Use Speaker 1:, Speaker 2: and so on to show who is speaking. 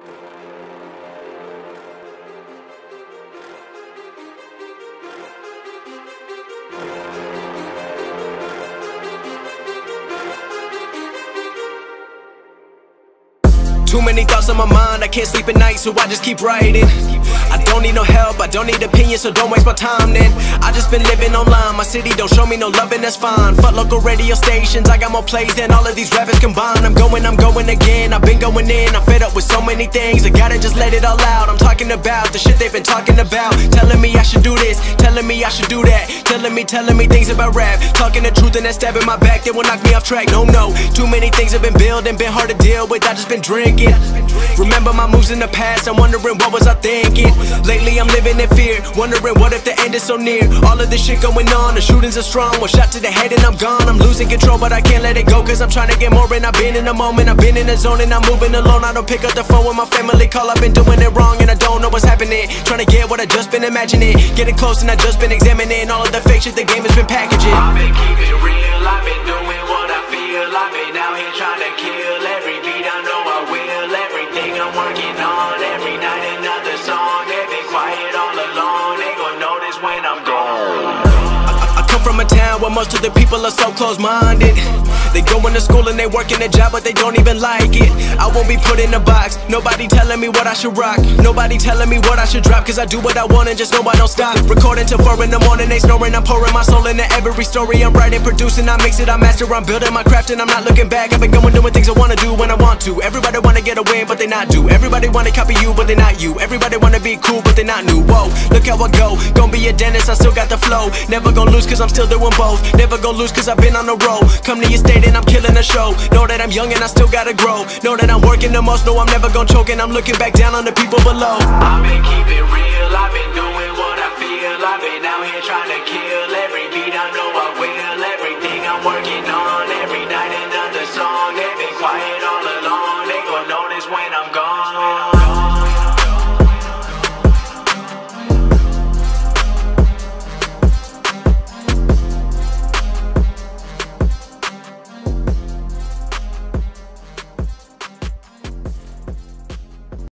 Speaker 1: Too many thoughts on my mind, I can't sleep at night, so I just keep writing. I don't need no help, I don't need opinions, so don't waste my time then. I just been living online, my city don't show me no love and that's fine. Fuck local radio stations, I got more plays than all of these rappers combined. I'm going again, I've been going in, I'm fed up with so many things. I gotta just let it all out, I'm talking about the shit they've been talking about. Telling me I should do this, telling me I should do that. Telling me things about rap. Talking the truth and that stab in my back, that will knock me off track. No, too many things have been building, been hard to deal with, I just been drinking. Remember my moves in the past, I'm wondering what was I thinking. Lately I'm living in fear, wondering what if the end is so near. All of this shit going on, the shootings are strong. One shot to the head and I'm gone. I'm losing control but I can't let it go, cause I'm trying to get more. And I've been in the moment, I've been in the zone, and I'm moving alone. I don't pick up the phone when my family call, I've been doing it wrong and I don't know what's happening. Trying to get what I just been imagining, getting close and I just been examining all of the fake shit the game has been packaging.
Speaker 2: I've been keeping it real, I've been doing what I feel. I've been out here trying to kill every beat, I know I will. Everything I'm working on, every night another song. They've been quiet all along, they gon' notice when I'm gone.
Speaker 1: I come from a town where most of the people are so close-minded. They going to school and they working a job but they don't even like it. I won't be put in a box, nobody telling me what I should rock. Nobody telling me what I should drop, cause I do what I want and just know I don't stop. Recording till 4 in the morning, they snoring. I'm pouring my soul into every story. I'm writing, producing, I mix it, I master. I'm building my craft and I'm not looking back. I've been going doing things I wanna do when I want to. Everybody wanna get a win but they not do. Everybody wanna copy you but they not you. Everybody wanna be cool but they not new. Whoa, look how I go, gon' be a dentist, I still got the flow. Never gon' lose cause I'm still doing both. Never gon' lose cause I've been on the road. Come to your state and I'm killing the show. Know that I'm young and I still gotta grow. Know that I'm working the most, know I'm never gon' choke. And I'm looking back down on the people below.
Speaker 2: I've been keeping real, I've been doing what I feel.